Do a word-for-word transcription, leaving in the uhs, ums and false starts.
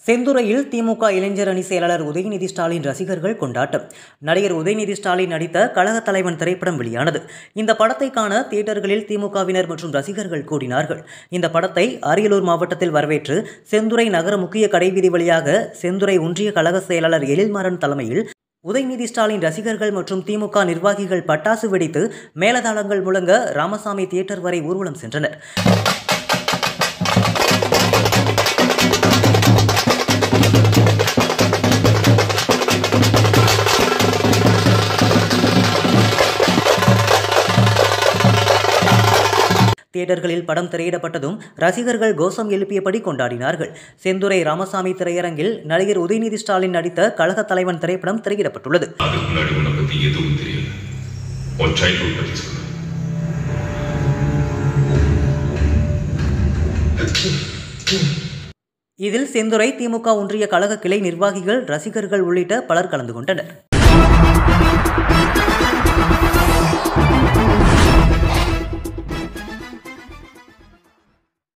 செந்துறையில் திமுக இளைஞர் அணி செயலாளர் உதயநிதி ஸ்டாலின் ரசிகர்கள் கொண்டாட்டம். நடிகர் உதயநிதி ஸ்டாலின் நடித்த கழக தலைவன் திரைப்படம் வெளியானது. இந்த படத்தை காண தியேட்டர்களில் திமுகவினர் மற்றும் ரசிகர்கள் கூடினார்கள். இந்த படத்தை அரியலூர் மாவட்டத்தில் வரவேற்று செந்துறை நகர முக்கிய கடைவீதி வழியாக செந்துறை ஒன்றிய கழக செயலாளர் எழில்மாறன் தலைமையில் உதயநிதி ஸ்டாலின் ரசிகர்கள் மற்றும் திமுக நிர்வாகிகள் பட்டாசு வெடித்து மேலதாளங்கள் முழங்க ராமசாமி தியேட்டர் வரை ஊர்வலம் சென்றனர். தியேட்டர்களில் படம் திரையிடப்பட்டதும் ரசிகர்கள் கோஷம் எழுப்பியபடி கொண்டாடினார்கள். செந்துறை ராமசாமி திரையரங்கில் நடிகர் உதயநிதி ஸ்டாலின் நடித்த கழக தலைவன் திரைப்படம் திரையிடப்பட்டுள்ளது. இதில் செந்துறை திமுக ஒன்றிய கழக கிளை நிர்வாகிகள், ரசிகர்கள் உள்ளிட்ட பலர் கலந்து கொண்டனர்.